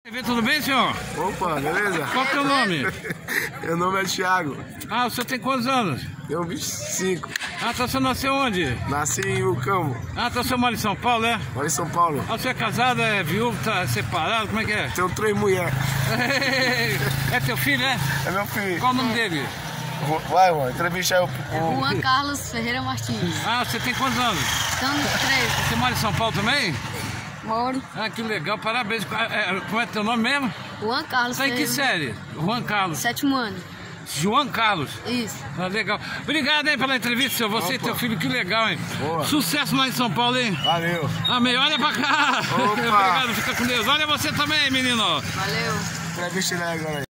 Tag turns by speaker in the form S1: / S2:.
S1: Tudo bem, senhor?
S2: Opa, beleza?
S1: Qual que é o nome?
S2: Meu nome é Thiago.
S1: Ah, o senhor tem quantos anos?
S2: Tenho 25.
S1: Ah, então você nasceu onde?
S2: Nasci em Ucambo,
S1: Ah, então você mora em São Paulo, é?
S2: moro em São Paulo.
S1: Ah, você é casado, é viúvo, tá separado, como é que é?
S2: Tenho 3 mulheres.
S1: É teu filho, é?
S2: É meu filho.
S1: Qual o nome dele?
S2: Vai, mano, entrevista o...
S3: Juan Carlos Ferreira Martins.
S1: Ah, você tem quantos anos?
S3: Estamos 3.
S1: Você mora em São Paulo também?
S3: Moro.
S1: Ah, que legal, parabéns. Como é teu nome mesmo?
S3: Juan Carlos
S1: Tá em que série? Juan Carlos.
S3: 7º ano.
S1: João Carlos.
S3: Isso.
S1: Ah, legal. Obrigado, hein, pela entrevista, senhor. Você e teu filho, que legal, hein?
S2: Boa.
S1: Sucesso lá em São Paulo, hein?
S2: Valeu.
S1: Amém. Olha pra cá.
S2: Opa.
S1: Obrigado, fica com Deus. Olha você também, menino.
S3: Valeu.
S2: Entrevista agora aí.